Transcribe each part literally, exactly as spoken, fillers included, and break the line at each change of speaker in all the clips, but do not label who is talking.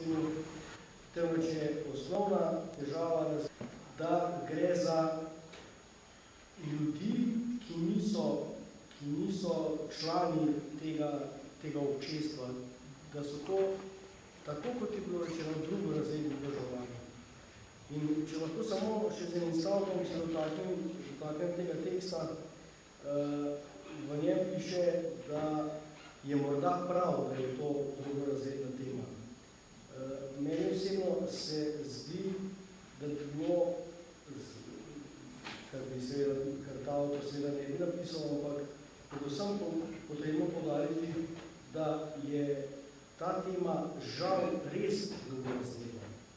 sistemu, temveč je osnovna težava, da gre za ljudi, ki niso, ki niso člani tega, tega občestva, da so to, tako kot je bilo rečeno, drugorazredni državljani. In če lahko samo še z enim stavkom se dotaknem tega teksta, v njem piše, da je morda prav, da je to drugorazredna tema. Meni osebno se zdi, da bi bilo, kar bi seveda, kar ta avtor seveda ne bi napisal, ampak predvsem potrebno poudariti, da je ta tema žal res drugorazredna.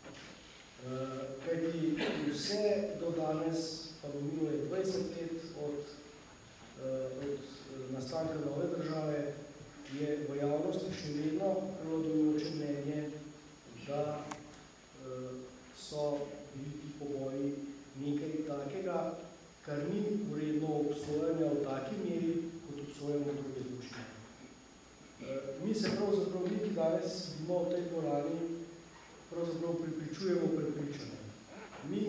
Kajti vse do danes, pa bo minilo dvajset let od, od nastanka nove države, je v javnosti še vedno prevladujoče mnenje, da so bili ti pogoji nekaj takega, kar ni vredno obsojanja v taki meri, kot obsojamo druge zločine. Mi se pravzaprav neki danes sedimo v tej dvorani, pravzaprav pripričujemo prepričanje. Mi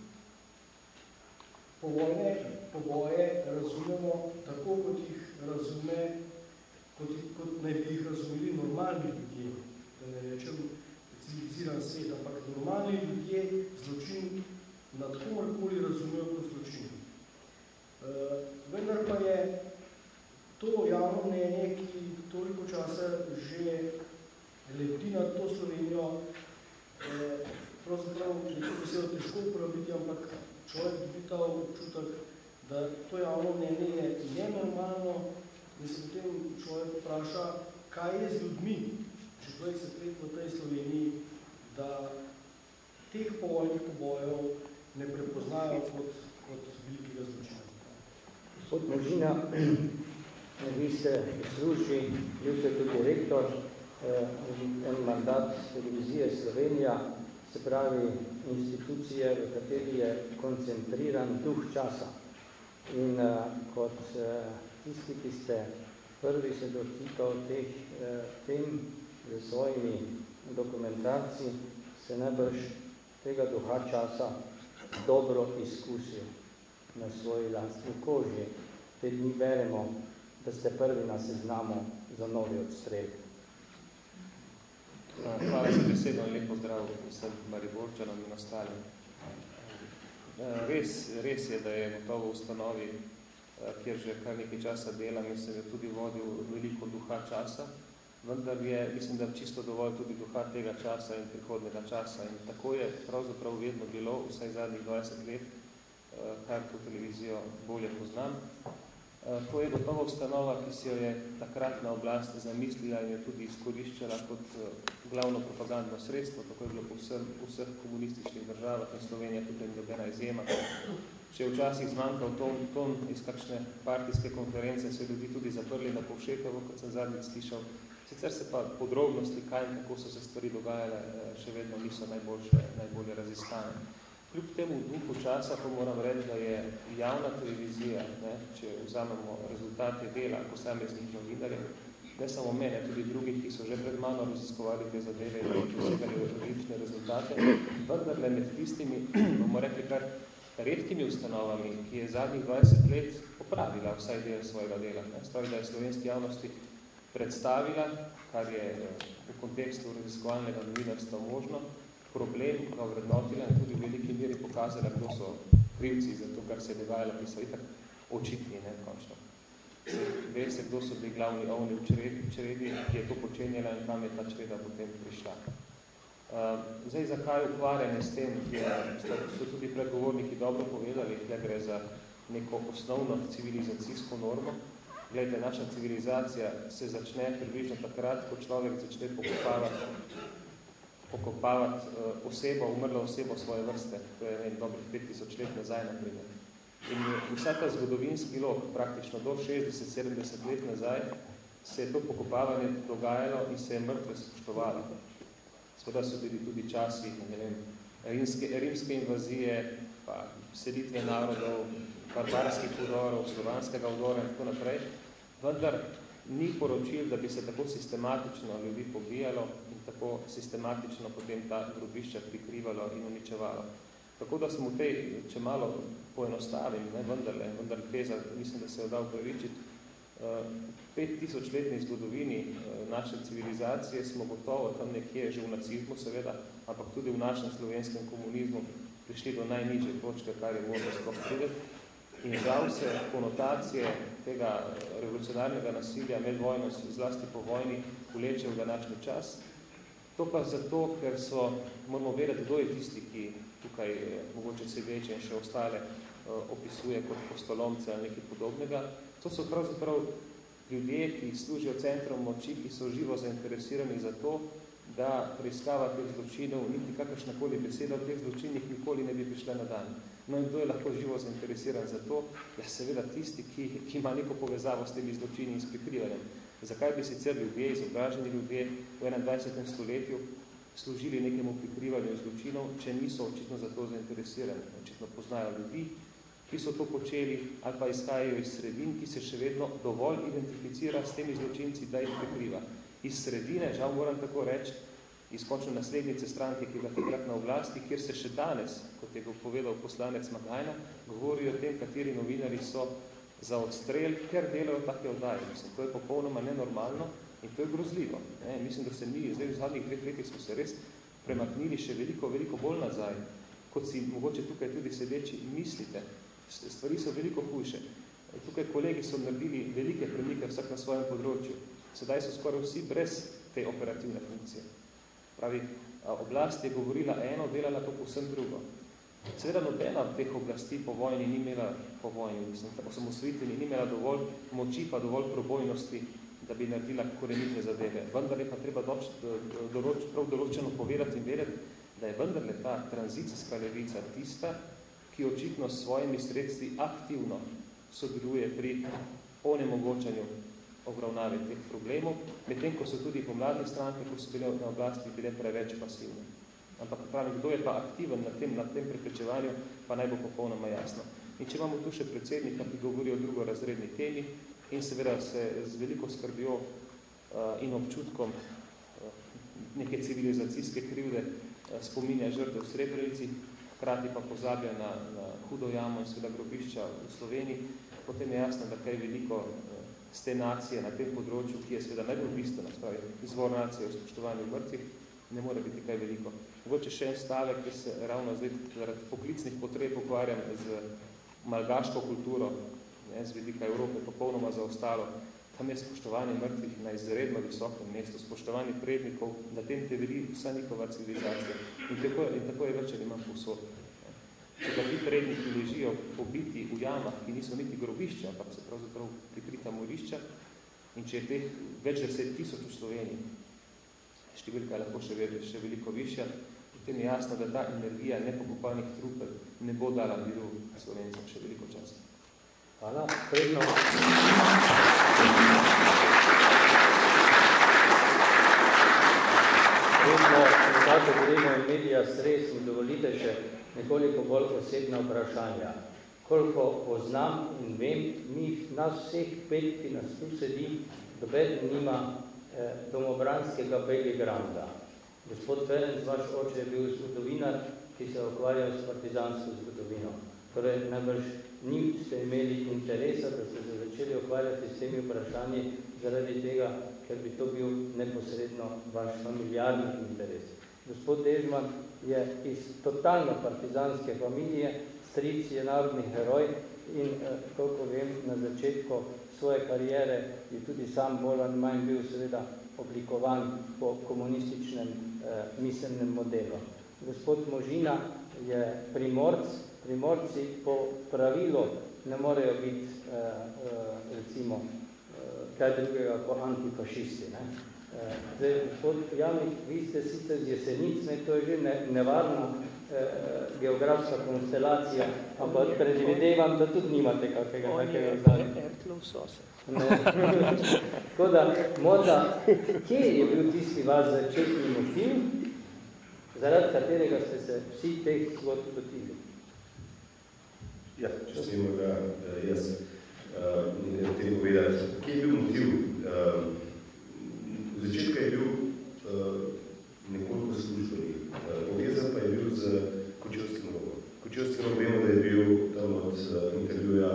povojne pogoje razumemo tako, kot jih razume, kot, kot naj bi jih razumeli normalni ljudje, da ne rečem civiliziran svet, ampak normalni ljudje zločin nad komorkoli razumejo kot zločin. Vendar pa je to javno mnenje, ki toliko časa že lebdi nad to Slovenijo, pravzaprav nekaj se je težko uporabiti, ampak človek dobi ta občutek, da to javno mnenje je nenormalno in se potem človek vpraša, kaj je z ljudmi, če dvajset let v tej Sloveniji, da teh povojnih pobojev ne prepoznajo kot, kot velikega zločina.
Gospod Možina, vi ste v službi, bil ste tudi direktor, en mandat televizije Slovenija, se pravi institucije, v kateri je koncentriran duh časa. In kot tisti, ki ste prvi se dotikal teh tem z svojimi dokumentaciji, se najbrž tega duha časa dobro izkusil na svoji lastni koži. Te dni beremo, da ste prvi na seznamu za novi odstrel.
Hvala za besedo in lep pozdrav vsem Mariborčanom in ostalim. Res, res je, da je gotovo v ustanovi, kjer že kar nekaj časa dela, mislim, je tudi vodil veliko duha časa, vendar je, mislim, da čisto dovolj tudi duha tega časa in prihodnega časa. In tako je pravzaprav vedno bilo, vsaj zadnjih dvajset let, kar to televizijo bolje poznam. To je gotovo ustanova, ki si jo je takratna oblast zamislila in je tudi izkoriščala kot glavno propagandno sredstvo, tako je bilo po vsem, vseh komunističnih državah in Slovenija tudi nobena izjema. Če je včasih zmanjkal ton, ton iz kakšne partijske konference, so ljudi tudi zaprli na Povšetovo, kot sem zadnjič slišal. Sicer se pa podrobnosti, kaj in kako so se stvari dogajale, še vedno niso najboljše, najbolje raziskane. Kljub temu duhu časa pa moram reči, da je javna televizija, ne, če vzamemo rezultate dela posameznih novinarjev, ne samo mene, tudi drugih, ki so že pred mano raziskovali te zadeve in dosegali različne rezultate, vendar le med tistimi, bomo rekli kar redkimi ustanovami, ki je zadnjih dvajset let popravila vsaj del svojega dela. Stvari, da je slovenski javnosti predstavila, kar je v kontekstu raziskovalnega novinarstva možno, problem ga vrednotila in tudi v veliki meri pokazala, kdo so krivci za to, kar se je dogajalo, ki so itak očitni, ne, končno. Ve se, kdo so bili glavni ovni v čredi, čredi, ki je to počenjala in kam je ta čreda potem prišla. Uh, zdaj, zakaj ukvarjanje s tem, je, so tudi predgovorniki dobro povedali, da gre za neko osnovno civilizacijsko normo. Glejte, naša civilizacija se začne približno takrat, ko človek začne pokopavati pokopavati uh, osebo, umrlo osebo svoje vrste, to je ne, dobrih pet tisoč let nazaj, naprimer. In vsa ta zgodovinski lok, praktično do šestdeset sedemdeset let nazaj, se je to pokopavanje dogajalo in se je mrtve spoštovalo. Seveda so bili tudi časi, ne vem, rimske, rimske invazije, pa selitve narodov, barbarskih udorov, slovanskega udora in tako naprej. Vendar ni poročil, da bi se tako sistematično ljudi pobijalo in tako sistematično potem ta grobišča prikrivalo in uničevalo. Tako da smo v tej, če malo poenostavim, ne, vendarle, vendar Peza, mislim, da se je dal pravičiti, pet tisočletni zgodovini naše civilizacije smo gotovo tam nekje, že v nacizmu seveda, ampak tudi v našem slovenskem komunizmu prišli do najnižje točke, kar je možno sploh prideti. In žal se konotacije tega revolucionarnega nasilja med vojno, zlasti po vojni, vleče v današnji čas. To pa zato, ker so, moramo vedeti, kdo je tisti, ki tukaj mogoče sedeče in še ostale opisuje kot postolomce ali nekaj podobnega. To so pravzaprav ljudje, ki služijo centrom moči, ki so živo zainteresirani za to, da preiskava teh zločinov, niti kakršnakoli beseda o teh zločinih nikoli ne bi prišla na dan. No in kdo je lahko živo zainteresiran za to? Ja, seveda tisti, ki, ki ima neko povezavo s temi zločini in s prikrivanjem. Zakaj bi sicer ljudje, izobraženi ljudje v enaindvajsetem stoletju služili nekemu prikrivanju zločinov, če niso očitno za to zainteresirani? Očitno poznajo ljudi, ki so to počeli, ali pa izhajajo iz sredin, ki se še vedno dovolj identificira s temi zločinci, da jih prikriva. Iz sredine, žal moram tako reči, izkončno naslednice stranke, ki je bila takrat na oblasti, kjer se še danes, kot je povedal poslanec Magajna, govorijo o tem, kateri novinari so za odstrel, ker delajo take oddaje. Mislim, to je popolnoma nenormalno in to je grozljivo. Ne? Mislim, da se mi, zdaj v zadnjih dveh letih smo se res premaknili še veliko, veliko bolj nazaj, kot si mogoče tukaj tudi sedeči mislite. Stvari so veliko hujše. Tukaj kolegi so naredili velike premike vsak na svojem področju. Sedaj so skoraj vsi brez te operativne funkcije. Pravi, oblast je govorila eno, delala to povsem drugo. Seveda nobena od teh oblasti po vojni ni imela, po vojni, mislim, osamosvojitveni, ni imela dovolj moči pa dovolj probojnosti, da bi naredila korenite zadeve. Vendar je pa treba doč, določ, prav določeno povedati in vedeti, da je vendarle ta tranzicijska levica tista, ki očitno s svojimi sredstvi aktivno sodeluje pri onemogočanju obravnave teh problemov, medtem ko so tudi pomladne stranke, ko so bile na oblasti, bile preveč pasivne. Ampak pravim, kdo je pa aktiven na tem, na tem preprečevanju, pa naj bo popolnoma jasno. In če imamo tu še predsednika, ki govori o drugorazredni temi in seveda se z veliko skrbjo uh, in občutkom uh, neke civilizacijske krivde uh, spominja žrtev v Srebrenici, hkrati pa pozablja na, na hudo jamo in seveda grobišča v Sloveniji, potem je jasno, da kaj veliko uh, z te nacije na tem področju, ki je seveda najbolj bistvena, spravi, izvor nacije v spoštovanju mrtvih, ne more biti kaj veliko. Mogoče še en stavek, ki se ravno zdaj zaradi poklicnih potreb ukvarjam z malgaško kulturo, ne, z vidika Evrope popolnoma zaostalo. Tam je spoštovanje mrtvih na izredno visokem mestu, spoštovanje prednikov, da tem temelji vsa njihova civilizacija. In tako, in tako je več ali manj povsod. Če da ti predniki ležijo pobiti v jamah, ki niso niti grobišča, ampak so pravzaprav prikrita morišča, in če je teh več deset tisoč v Sloveniji, številka je lahko še, še veliko višja, potem je jasno, da ta energija nepokopalnih trupel ne bo dala miru Slovencem še veliko časa.
Hvala. Predno. Predno, nekako gremo in medija stres in dovolite še nekoliko bolj osebna vprašanja. Koliko poznam in vem, mi nas vseh pet, ki nas tu sedi, doben nima eh, domobranskega backgrounda. Gospod Ferenc, vaš oče je bil zgodovinar, ki se je ukvarjal s partizansko zgodovino. Torej, najbrž njim ste imeli interesa, da ste se začeli ukvarjati s temi vprašanji zaradi tega, ker bi to bil neposredno vaš familiarni interes. Gospod Dežman je iz totalno partizanske familije, stric je narodni heroj in, eh, koliko vem, na začetku svoje karijere je tudi sam bolj ali manj bil seveda oblikovan po komunističnem eh, miselnem modelu. Gospod Možina je primorc, primorci po pravilu ne morejo biti eh, eh, recimo eh, kaj drugega kot antifašisti. Ne? Zdaj, gospod Javnik, vi ste sicer z Jesenic, ne, to je že ne, nevarna eh, geografska konstelacija, ampak predvidevam, da tudi nimate kakega takega zadnjega.
Ertlov sose.
Tako da, morda, kje je bil tisti vaš začetni motiv, zaradi katerega ste se vsi teh zgodb lotili?
Ja, če se morda jaz uh, nekaj o tem povedati. Kje je bil motiv? v začetka je bil nekoliko službeni, povezan pa je bil z Kočevskim rogom. Kočevskim rog vemo, da je bil tam od intervjuja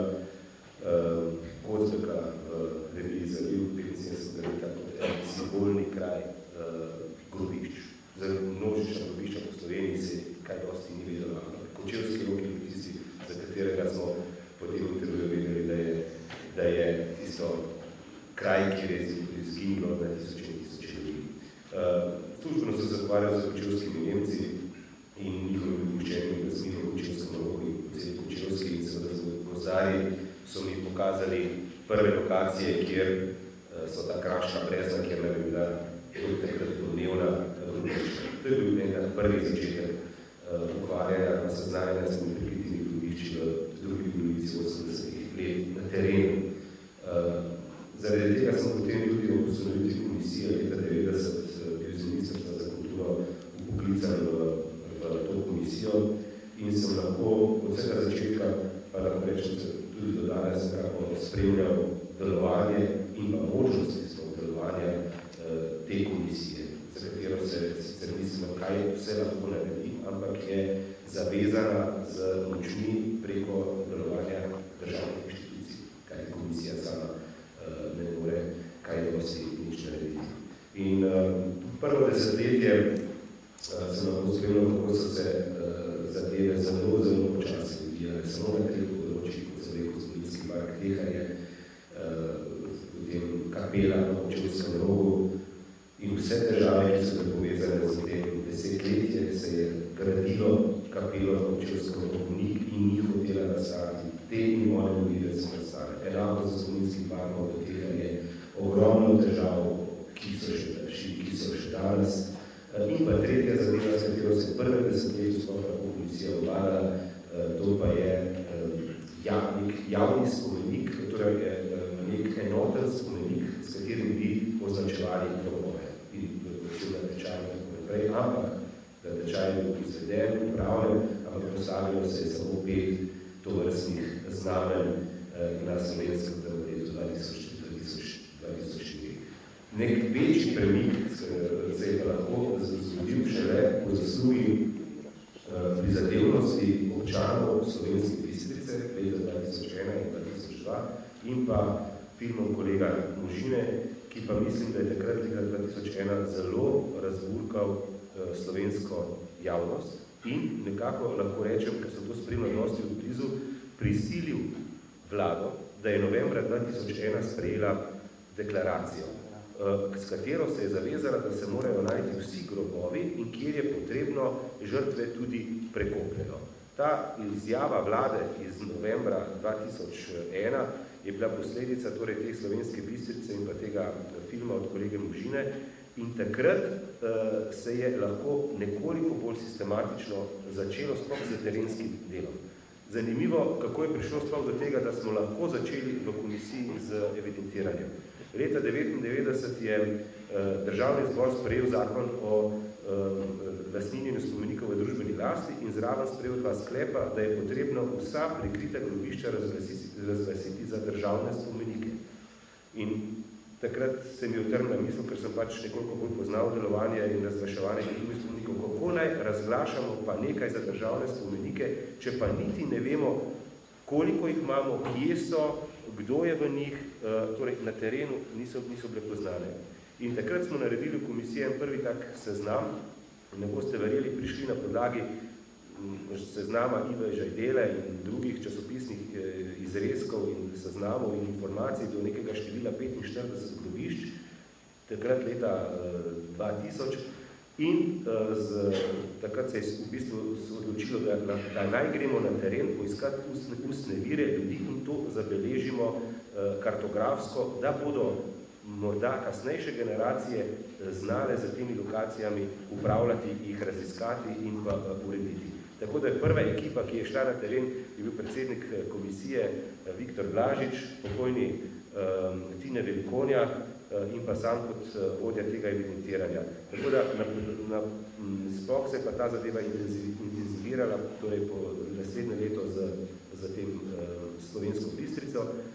Kozbeka v reviji za bil petinsedemdesetega leta kot en simbolni kraj grobišč. Za množična grobišča po Sloveniji se kaj dosti ni vedelo. Kočevski rog je tisti, za katerega smo po tem intervjuju vedeli, da je, da je tisto kraj, kjer je izginilo na tisoče in tisoče ljudi. Službeno so se zagovarjali z kočevskimi Nemci in njihovimi dopuščenimi razmini v Kočevskem rogu in v celi Kočevski in seveda z gozdarji so mi pokazali prve lokacije, kjer so ta krašna brezna, kjer ne bi bila takrat domnevna grobišča. To je bil nekaj prvi začetek ukvarjanja pa seznanja s prikritimi grobišči v drugi polovici osemdesetih let na terenu. Zaradi tega sem potem tudi v ustanovitvi komisije leta devetdeset bil z Ministrstva za kulturo vpoklican v, v to komisijo in sem lahko od vsega začetka, pa lahko rečem, tudi do danes nekako spremljal delovanje in pa možnosti sploh delovanja te komisije, za katero se sicer mislimo, kaj vse lahko naredi, ampak je zavezana z močmi preko delovanja državnih inštitucij, kaj komisija sama ne more kaj dosti nič narediti. In prvo desetletje sem lahko spremljal, kako so se zadeve zelo, zelo počasi odvijale, samo na treh področjih, kot sem rekel, Spominski park Teharje, potem kapela na Kočevskem rogu in vse težave, ki so povezane z tem desetletje, se je gradilo kapelo na Kočevskem rogu in ni hotela nastaviti. Te ni morali videti se nastane. Enako za Spominski park od tega je ogromno težav, ki so še, ki so še danes. In pa tretja zadeva, s katero se prve desetletju sploh lahko komisija obvladala, to pa je ja, nek javni spomenik, torej nek enoten spomenik, s katerim bi označevali grobove in posebno tečaj in tako naprej, ampak da tečaj je bil izveden, upravljen, ampak postavilo se je samo pet tovrstnih znamen na slovenskem v letu dva tisoč štiri. Nek večji premik se je pa lahko zgodil šele po zaslugi prizadevnosti občanov Slovenske Bistrice leta dva tisoč ena in dva tisoč dva in pa filmom kolega Možine, ki pa mislim, da je takrat leta dva tisoč ena zelo razburkal slovensko javnost in nekako lahko rečem, ker sem to spremljal dosti od blizu, prisilil vlado, da je novembra dva tisoč ena sprejela deklaracijo, s katero se je zavezala, da se morajo najti vsi grobovi in kjer je potrebno žrtve tudi prekopljeno. Ta izjava vlade iz novembra dva tisoč ena je bila posledica torej te Slovenske Bistrice in pa tega filma od kolege Možine in takrat uh, se je lahko nekoliko bolj sistematično začelo sploh z terenskim delom. Zanimivo, kako je prišlo sploh do tega, da smo lahko začeli v komisiji z evidentiranjem. Leta devetindevetdeset je uh, državni zbor sprejel zakon o uh, lastninjenju spomenikov v družbeni lasti in zraven sprejel dva sklepa, da je potrebno vsa prikrita grobišča razglasiti, razglasiti za državne spomenike. In takrat se mi je utrnila misel, ker sem pač nekoliko bolj poznal delovanje in razglaševanje drugih spomenikov, kako naj razglašamo pa nekaj za državne spomenike, če pa niti ne vemo, koliko jih imamo, kje so, kdo je v njih, torej na terenu niso, niso bile poznane. In takrat smo naredili v komisiji en prvi tak seznam, ne boste verjeli, prišli na podlagi seznama Ive Žajdele in drugih časopisnih izrezkov in seznamov in informacij do nekega števila petinštirideset grobišč, takrat leta dva tisoč, in z, takrat se je v bistvu odločilo, da, da naj gremo na teren poiskati ustne, ustne vire ljudi in to zabeležimo kartografsko, da bodo morda kasnejše generacije znale za temi lokacijami upravljati, jih raziskati in pa urediti. Tako da je prva ekipa, ki je šla na teren, je bil predsednik komisije Viktor Blažič, pokojni um, Tine Velikonja uh, in pa sam kot uh, vodja tega evidentiranja. Tako da na, na, sploh se je pa ta zadeva intenzivirala, torej po naslednje leto z, z tem uh, Slovensko Bistrico